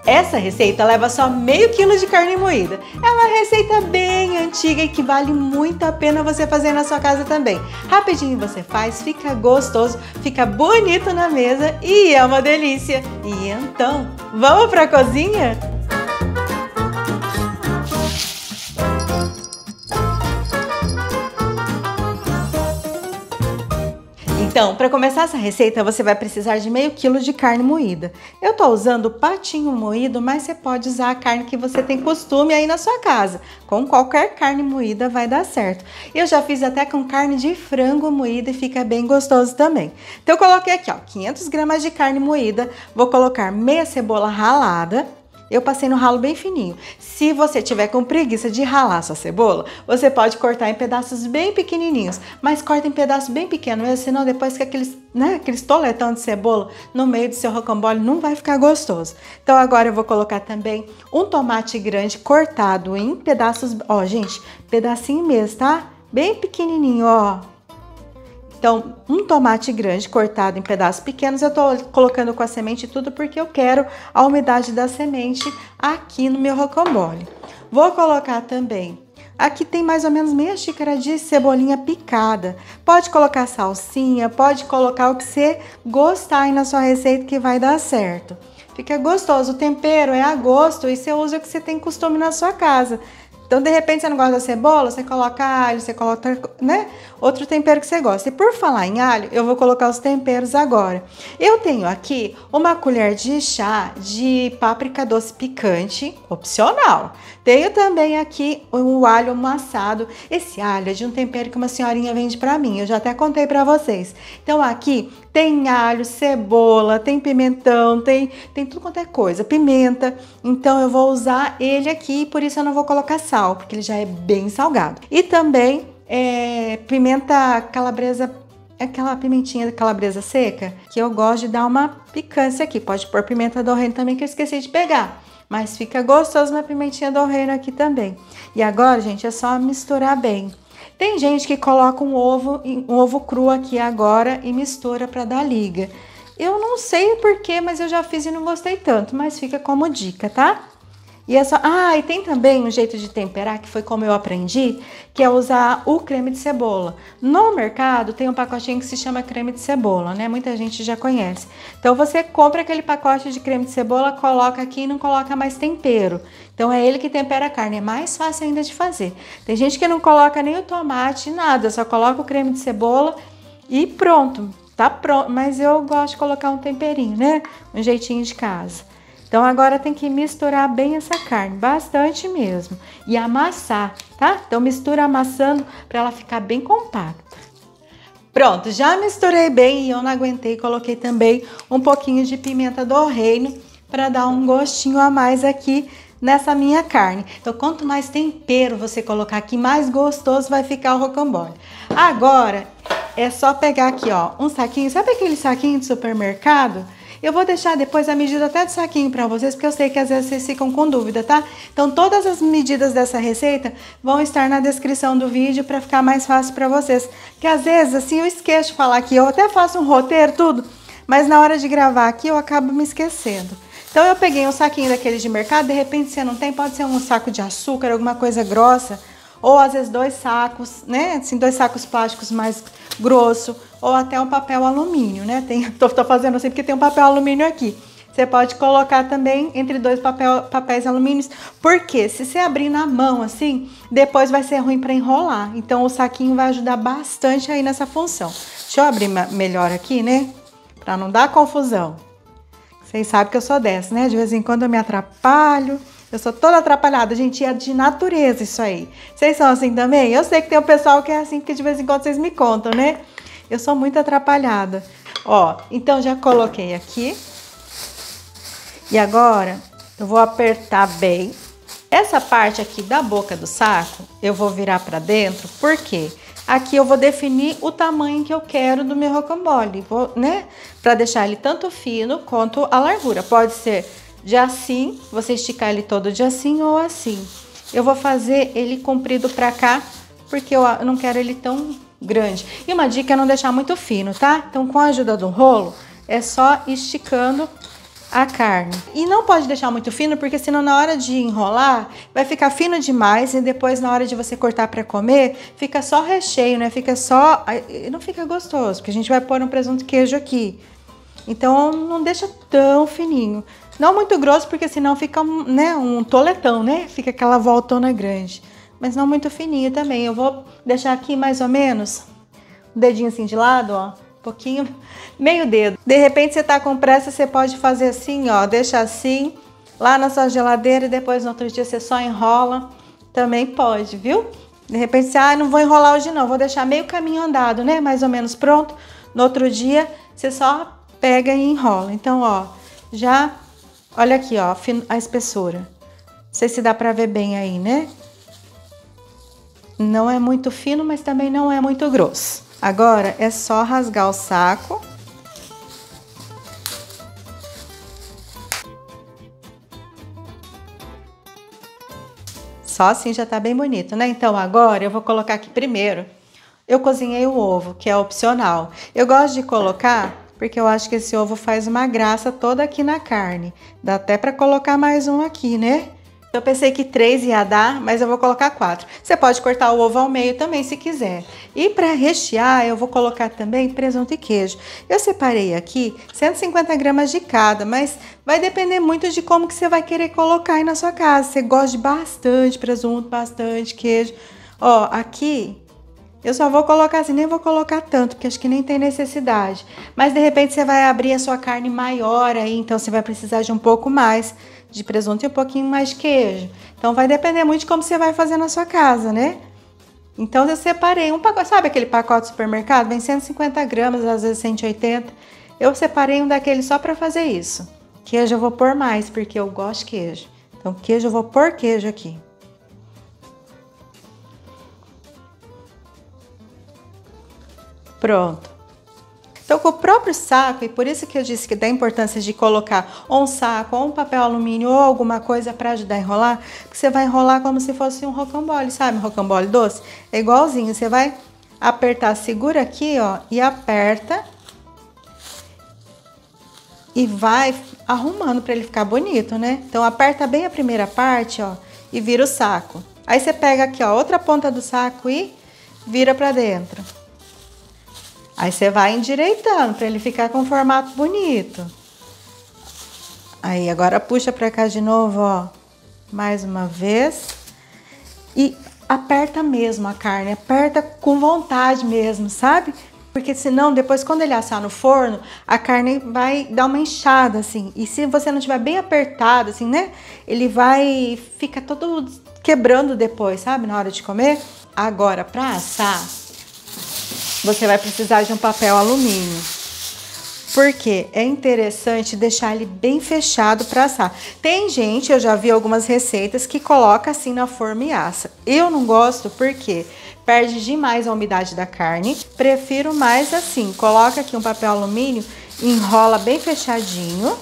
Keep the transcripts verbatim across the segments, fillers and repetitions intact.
Essa receita leva só meio quilo de carne moída. É uma receita bem antiga e que vale muito a pena você fazer na sua casa também. Rapidinho você faz, fica gostoso, fica bonito na mesa e é uma delícia. E então, vamos para a cozinha? Então, para começar essa receita, você vai precisar de meio quilo de carne moída. Eu tô usando o patinho moído, mas você pode usar a carne que você tem costume aí na sua casa. Com qualquer carne moída vai dar certo. Eu já fiz até com carne de frango moída e fica bem gostoso também. Então eu coloquei aqui, ó, quinhentas gramas de carne moída, vou colocar meia cebola ralada. Eu passei no ralo bem fininho. Se você tiver com preguiça de ralar sua cebola, você pode cortar em pedaços bem pequenininhos, mas corta em pedaços bem pequenos mesmo, senão depois que aqueles, né, aqueles toletão de cebola no meio do seu rocambole não vai ficar gostoso. Então agora eu vou colocar também um tomate grande cortado em pedaços, ó gente, pedacinho mesmo, tá? Bem pequenininho, ó. Então, um tomate grande cortado em pedaços pequenos, eu tô colocando com a semente e tudo porque eu quero a umidade da semente aqui no meu rocambole. Vou colocar também, aqui tem mais ou menos meia xícara de cebolinha picada. Pode colocar salsinha, pode colocar o que você gostar aí na sua receita que vai dar certo. Fica gostoso, o tempero é a gosto e você usa o que você tem costume na sua casa. Então, de repente, você não gosta da cebola, você coloca alho, você coloca, né, outro tempero que você gosta. E por falar em alho, eu vou colocar os temperos agora. Eu tenho aqui uma colher de chá de páprica doce picante, opcional. Tenho também aqui o alho amassado. Esse alho é de um tempero que uma senhorinha vende pra mim, eu já até contei pra vocês. Então, aqui tem alho, cebola, tem pimentão, tem, tem tudo quanto é coisa, pimenta. Então, eu vou usar ele aqui, por isso eu não vou colocar sal, porque ele já é bem salgado. E também é, pimenta calabresa, aquela pimentinha de calabresa seca, que eu gosto de dar uma picância aqui. Pode pôr pimenta do reino também, que eu esqueci de pegar. Mas fica gostoso uma pimentinha do reino aqui também. E agora, gente, é só misturar bem. Tem gente que coloca um ovo, um ovo cru aqui agora e mistura para dar liga. Eu não sei porquê, mas eu já fiz e não gostei tanto, mas fica como dica, tá? E é só... Ah, e tem também um jeito de temperar, que foi como eu aprendi, que é usar o creme de cebola. No mercado tem um pacotinho que se chama creme de cebola, né? Muita gente já conhece. Então você compra aquele pacote de creme de cebola, coloca aqui e não coloca mais tempero. Então é ele que tempera a carne, é mais fácil ainda de fazer. Tem gente que não coloca nem o tomate, nada, só coloca o creme de cebola e pronto, tá pronto. Mas eu gosto de colocar um temperinho, né? Um jeitinho de casa. Então agora tem que misturar bem essa carne, bastante mesmo, e amassar, tá? Então mistura amassando para ela ficar bem compacta. Pronto, já misturei bem e eu não aguentei, coloquei também um pouquinho de pimenta do reino para dar um gostinho a mais aqui nessa minha carne. Então quanto mais tempero você colocar aqui, mais gostoso vai ficar o rocambole. Agora é só pegar aqui, ó, um saquinho, sabe aquele saquinho de supermercado? Eu vou deixar depois a medida até do saquinho para vocês, porque eu sei que às vezes vocês ficam com dúvida, tá? Então todas as medidas dessa receita vão estar na descrição do vídeo para ficar mais fácil para vocês. Que às vezes assim eu esqueço de falar aqui, eu até faço um roteiro, tudo, mas na hora de gravar aqui eu acabo me esquecendo. Então eu peguei um saquinho daquele de mercado, de repente você não tem, pode ser um saco de açúcar, alguma coisa grossa, ou às vezes dois sacos, né? Assim, dois sacos plásticos mais grosso, ou até um papel alumínio, né? Tem, tô, tô fazendo assim porque tem um papel alumínio aqui. Você pode colocar também entre dois papel, papéis alumínios, porque se você abrir na mão assim, depois vai ser ruim para enrolar. Então o saquinho vai ajudar bastante aí nessa função. Deixa eu abrir melhor aqui, né? Para não dar confusão. Vocês sabem que eu sou dessa, né? De vez em quando eu me atrapalho. Eu sou toda atrapalhada, gente, é de natureza isso aí. Vocês são assim também? Eu sei que tem um pessoal que é assim, porque de vez em quando vocês me contam, né? Eu sou muito atrapalhada. Ó, então já coloquei aqui. E agora eu vou apertar bem. Essa parte aqui da boca do saco, eu vou virar pra dentro, por quê? Aqui eu vou definir o tamanho que eu quero do meu rocambole, vou, né? Pra deixar ele tanto fino quanto a largura. Pode ser de assim, você esticar ele todo de assim ou assim. Eu vou fazer ele comprido pra cá, porque eu não quero ele tão grande. E uma dica é não deixar muito fino, tá? Então, com a ajuda do rolo, é só esticando a carne. E não pode deixar muito fino, porque senão na hora de enrolar vai ficar fino demais e depois na hora de você cortar para comer, fica só recheio, né? Fica só... não fica gostoso, porque a gente vai pôr um presunto e queijo aqui. Então não deixa tão fininho. Não muito grosso, porque senão fica, né, um toletão, né? Fica aquela voltona grande. Mas não muito fininho também. Eu vou deixar aqui mais ou menos o dedinho assim de lado, ó. Um pouquinho, meio dedo. De repente você tá com pressa, você pode fazer assim, ó. Deixa assim, lá na sua geladeira e depois no outro dia você só enrola. Também pode, viu? De repente você, ah, não vou enrolar hoje não. Vou deixar meio caminho andado, né? Mais ou menos pronto. No outro dia você só pega e enrola. Então, ó, já... olha aqui, ó, a espessura. Não sei se dá pra ver bem aí, né? Não é muito fino, mas também não é muito grosso. Agora é só rasgar o saco. Só assim já tá bem bonito, né? Então agora eu vou colocar aqui primeiro. Eu cozinhei o ovo, que é opcional. Eu gosto de colocar... porque eu acho que esse ovo faz uma graça toda aqui na carne. Dá até para colocar mais um aqui, né? Eu pensei que três ia dar, mas eu vou colocar quatro. Você pode cortar o ovo ao meio também, se quiser. E para rechear, eu vou colocar também presunto e queijo. Eu separei aqui cento e cinquenta gramas de cada, mas vai depender muito de como que você vai querer colocar aí na sua casa. Você gosta de bastante presunto, bastante queijo. Ó, aqui... eu só vou colocar assim, nem vou colocar tanto, porque acho que nem tem necessidade. Mas de repente você vai abrir a sua carne maior aí, então você vai precisar de um pouco mais de presunto e um pouquinho mais de queijo. Então vai depender muito de como você vai fazer na sua casa, né? Então eu separei um pacote, sabe aquele pacote do supermercado? Vem cento e cinquenta gramas, às vezes cento e oitenta. Eu separei um daquele só para fazer isso. Queijo eu vou pôr mais, porque eu gosto de queijo. Então queijo eu vou pôr queijo aqui. Pronto. Então, com o próprio saco, e por isso que eu disse que dá importância de colocar ou um saco, ou um papel alumínio, ou alguma coisa para ajudar a enrolar, porque você vai enrolar como se fosse um rocambole, sabe? Um rocambole doce. É igualzinho, você vai apertar, segura aqui, ó, e aperta. E vai arrumando para ele ficar bonito, né? Então, aperta bem a primeira parte, ó, e vira o saco. Aí você pega aqui, ó, outra ponta do saco e vira para dentro. Aí você vai endireitando para ele ficar com um formato bonito. Aí agora puxa para cá de novo, ó. Mais uma vez. E aperta mesmo a carne, aperta com vontade mesmo, sabe? Porque senão depois quando ele assar no forno, a carne vai dar uma inchada assim. E se você não tiver bem apertado assim, né? Ele vai ficar todo quebrando depois, sabe? Na hora de comer. Agora para assar, você vai precisar de um papel alumínio, porque é interessante deixar ele bem fechado para assar. Tem gente, eu já vi algumas receitas que coloca assim na forma e assa. Eu não gosto porque perde demais a umidade da carne. Prefiro mais assim, coloca aqui um papel alumínio, enrola bem fechadinho.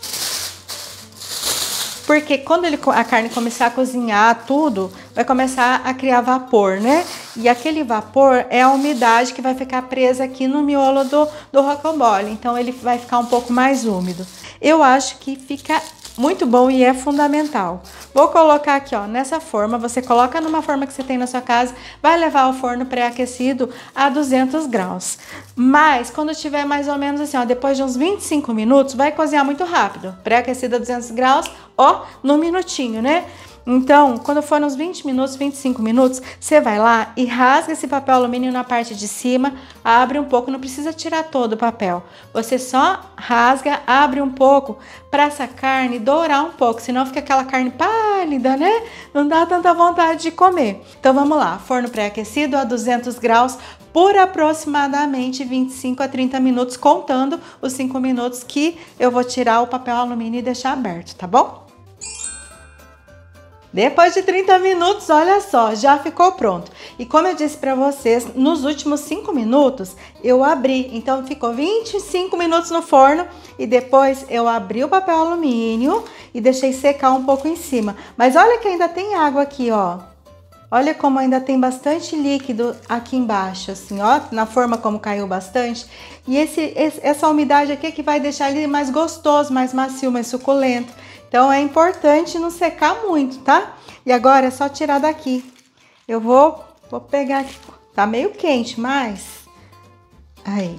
Porque quando ele, a carne começar a cozinhar tudo, vai começar a criar vapor, né? E aquele vapor é a umidade que vai ficar presa aqui no miolo do, do rocambole. Então ele vai ficar um pouco mais úmido. Eu acho que fica muito bom e é fundamental. Vou colocar aqui, ó, nessa forma. Você coloca numa forma que você tem na sua casa, vai levar ao forno pré-aquecido a duzentos graus. Mas quando tiver mais ou menos assim, ó, depois de uns vinte e cinco minutos, vai cozinhar muito rápido. Pré-aquecido a duzentos graus, ó, no minutinho, né? Então, quando for uns vinte minutos, vinte e cinco minutos, você vai lá e rasga esse papel alumínio na parte de cima, abre um pouco, não precisa tirar todo o papel. Você só rasga, abre um pouco para essa carne dourar um pouco, senão fica aquela carne pálida, né? Não dá tanta vontade de comer. Então vamos lá, forno pré-aquecido a duzentos graus por aproximadamente vinte e cinco a trinta minutos, contando os cinco minutos que eu vou tirar o papel alumínio e deixar aberto, tá bom? Depois de trinta minutos, olha só, já ficou pronto. E como eu disse para vocês, nos últimos cinco minutos eu abri. Então ficou vinte e cinco minutos no forno e depois eu abri o papel alumínio e deixei secar um pouco em cima. Mas olha que ainda tem água aqui, ó. Olha como ainda tem bastante líquido aqui embaixo, assim, ó, na forma como caiu bastante. E esse, esse, essa umidade aqui é que vai deixar ele mais gostoso, mais macio, mais suculento. Então é importante não secar muito, tá? E agora é só tirar daqui. Eu vou, vou pegar aqui, tá meio quente, mas... Aí,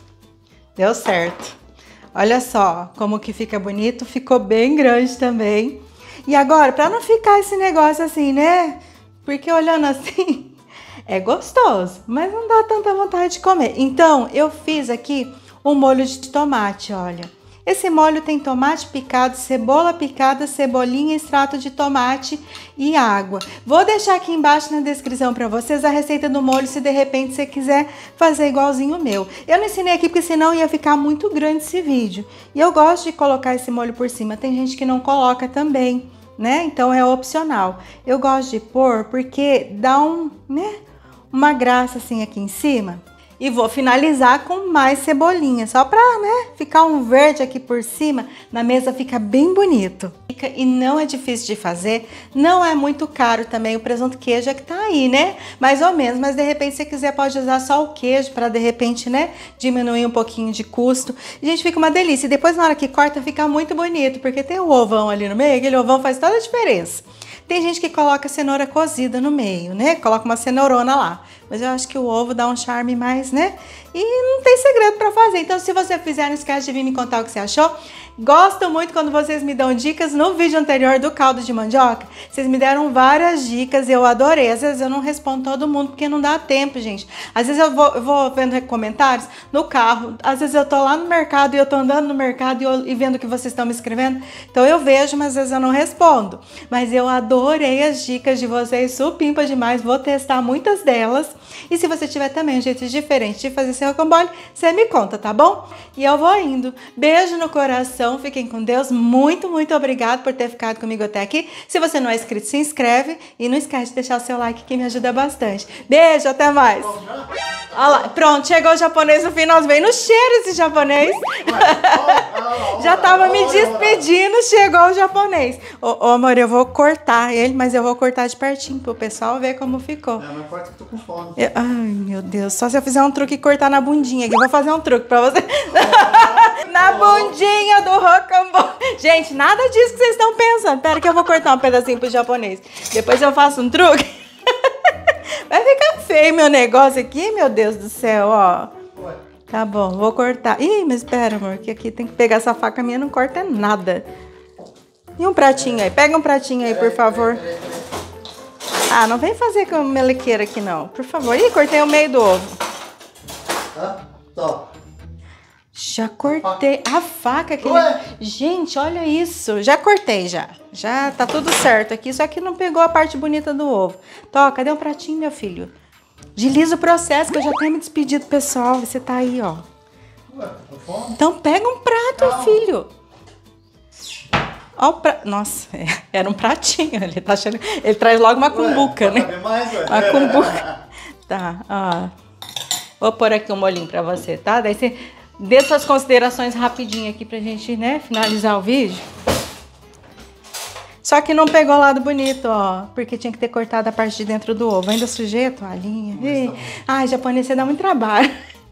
deu certo. Olha só como que fica bonito, ficou bem grande também. E agora, para não ficar esse negócio assim, né? Porque olhando assim, é gostoso, mas não dá tanta vontade de comer. Então, eu fiz aqui um molho de tomate, olha. Esse molho tem tomate picado, cebola picada, cebolinha, extrato de tomate e água. Vou deixar aqui embaixo na descrição para vocês a receita do molho, se de repente você quiser fazer igualzinho o meu. Eu não ensinei aqui porque senão ia ficar muito grande esse vídeo. E eu gosto de colocar esse molho por cima, tem gente que não coloca também, né? Então é opcional. Eu gosto de pôr porque dá um, né, uma graça assim aqui em cima. E vou finalizar com mais cebolinha, só pra, né, ficar um verde aqui por cima, na mesa fica bem bonito. E não é difícil de fazer, não é muito caro também, o presunto queijo é que tá aí, né? Mais ou menos, mas de repente se você quiser pode usar só o queijo pra de repente, né, diminuir um pouquinho de custo. E, gente, fica uma delícia. E depois na hora que corta fica muito bonito, porque tem o ovão ali no meio, aquele ovão faz toda a diferença. Tem gente que coloca cenoura cozida no meio, né? Coloca uma cenourona lá. Mas eu acho que o ovo dá um charme mais, né? E não tem segredo pra fazer. Então, se você fizer, não esquece de vir me contar o que você achou. Gosto muito quando vocês me dão dicas. No vídeo anterior do caldo de mandioca, vocês me deram várias dicas, eu adorei. Às vezes eu não respondo todo mundo porque não dá tempo, gente. Às vezes eu vou, eu vou vendo comentários no carro, às vezes eu tô lá no mercado e eu tô andando no mercado e, eu, e vendo o que vocês estão me escrevendo. Então eu vejo, mas às vezes eu não respondo. Mas eu adorei as dicas de vocês, supimpa demais, vou testar muitas delas. E se você tiver também um jeito diferente de fazer seu rocambole, você me conta, tá bom? E eu vou indo. Beijo no coração. Fiquem com Deus, muito, muito obrigado por ter ficado comigo até aqui. Se você não é inscrito, se inscreve e não esquece de deixar o seu like que me ajuda bastante. Beijo, até mais. Olha lá, pronto, chegou o japonês no final, veio no cheiro esse japonês. Já tava me despedindo, chegou o japonês. Ô, ô amor, eu vou cortar ele, mas eu vou cortar de pertinho pro pessoal ver como ficou. Não, não importa que eu tô com fome. Eu, ai, meu Deus, só se eu fizer um truque e cortar na bundinha aqui. Eu vou fazer um truque pra você. Na bundinha do rocambole. Gente, nada disso que vocês estão pensando. Pera que eu vou cortar um pedacinho pro japonês. Depois eu faço um truque. Vai ficar feio meu negócio aqui, meu Deus do céu, ó. Tá bom, vou cortar. Ih, mas espera, amor, que aqui tem que pegar essa faca minha, não corta nada. E um pratinho aí, pega um pratinho aí, por favor. Ah, não vem fazer com melequeira aqui, não. Por favor. Ih, cortei o meio do ovo. Tá? Top. Já cortei a faca aqui. Gente, olha isso. Já cortei, já. Já tá tudo certo aqui, só que não pegou a parte bonita do ovo. Tó, cadê o pratinho, meu filho? Agiliza o processo, que eu já tenho me despedido, pessoal. Você tá aí, ó. Ué, tô fome? Então pega um prato, Calma. filho. Ó o prato. Nossa, era um pratinho. Ele tá achando... Ele traz logo uma cumbuca, ué, né? Vai mais, ué. Uma cumbuca. Tá, ó. Vou pôr aqui um molinho pra você, tá? Daí você dê suas considerações rapidinho aqui pra gente, né, finalizar o vídeo. Só que não pegou o lado bonito, ó. Porque tinha que ter cortado a parte de dentro do ovo. Ainda sujei a toalhinha. Ei. Ai, japonês, você dá muito trabalho.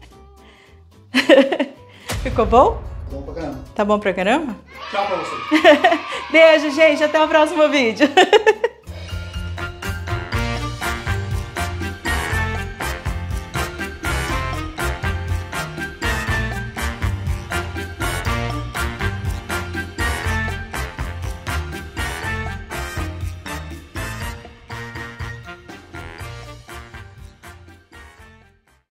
Ficou bom? Bom pra caramba. Tá bom pra caramba? Tchau pra você. Beijo, gente. Até o próximo vídeo.